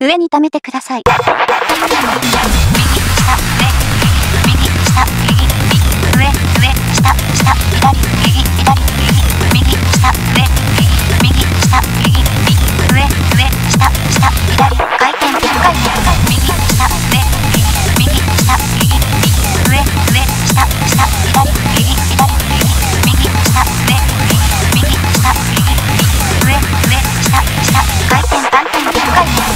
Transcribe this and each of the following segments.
上に溜めてください。右下上、右下右、右上上下下左右左右右下上右下右右上上下下左回転1回転右下上右下右右上上下下左右左右下上右下右上上下下回転3点1回転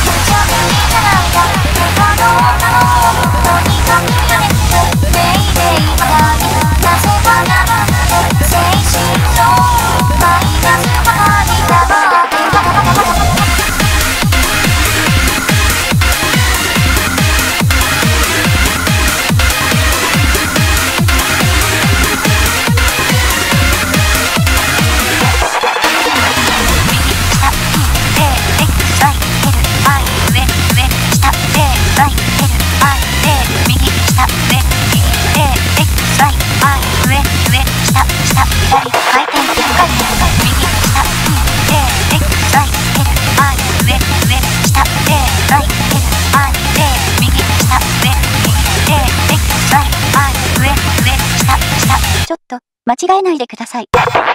ちょっと間違えないでください。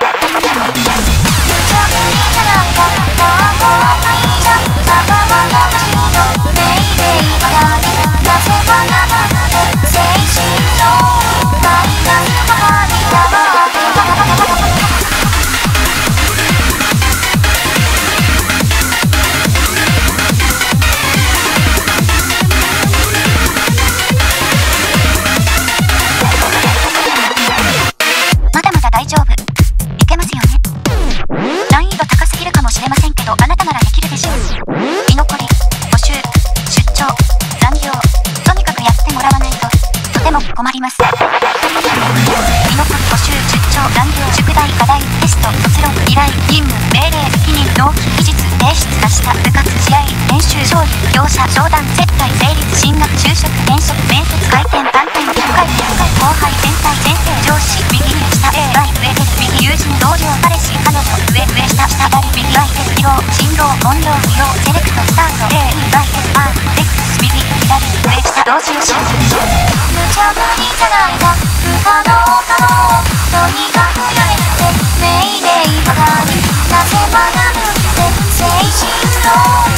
大丈夫。いけますよね。難易度高すぎるかもしれませんけど、あなたならできるでしょう。居残り、募集、出張、残業、とにかくやってもらわないと、とても困ります。居残り、募集、出張、残業、宿題、課題、テスト、卒論、依頼、任務、命令、責任、納期、期日、提出、出した、部活、試合、練習、勝利、業者、商談、接待、成立、進学、就職、転職、面接、回転、単点、1回転、後輩、先輩、先生、上司、右に下、上、上、右、友人、同僚、彼氏、彼女、上、上、下、下、左、右、来手、疲労、進労、問答、不要、セレクト、スタート、A、来手、R、X、右、左、上、下、同時し無茶ぶりじゃないか、不可能可能、とにかくやれって、命令ばかり、なぜ学ぶって、精神論